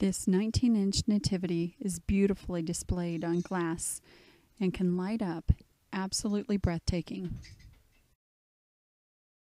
This 19-inch Nativity is beautifully displayed on glass and can light up, absolutely breathtaking.